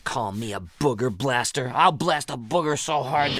Call me a booger blaster. I'll blast a booger so hard